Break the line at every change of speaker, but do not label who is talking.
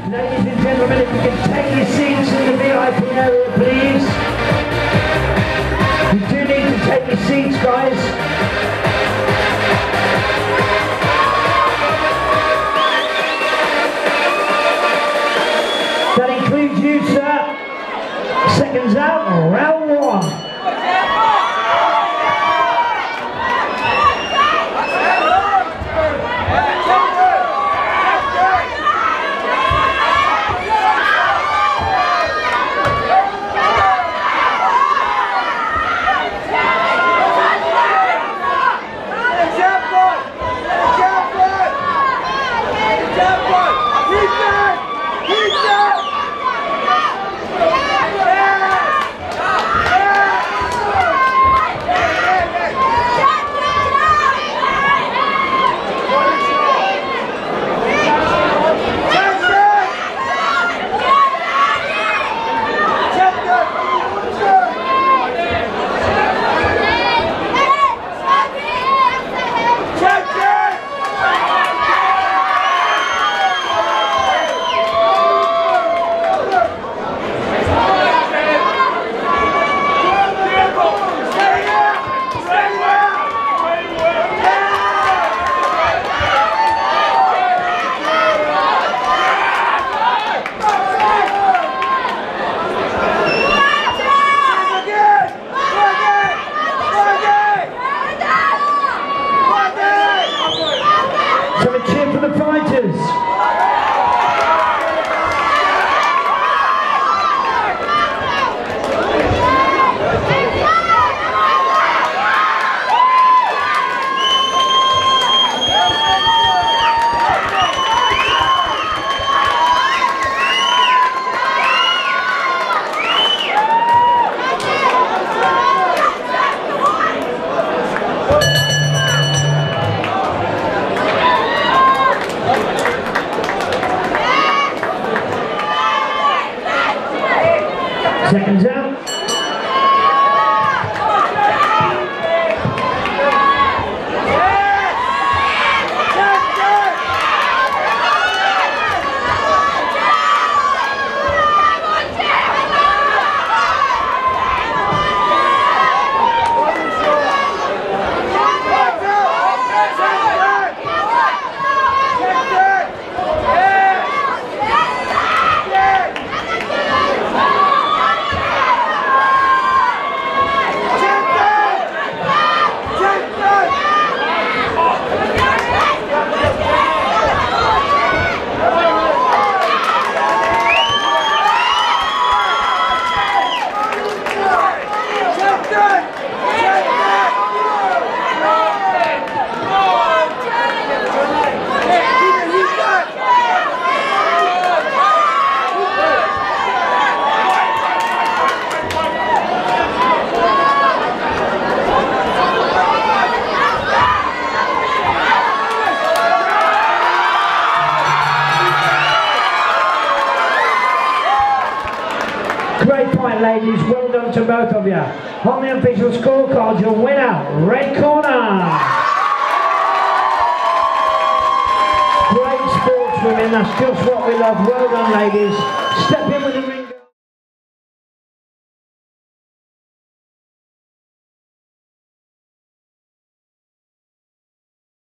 Ladies and gentlemen, if you can take your seats in the VIP area, please. You do need to take your seats, guys. That includes you, sir. Seconds out, round one. Seconds out. Great point, ladies. Well done to both of you. On the official scorecard, your winner, red corner. Great sportswomen. That's just what we love. Well done, ladies. Step in with the ring.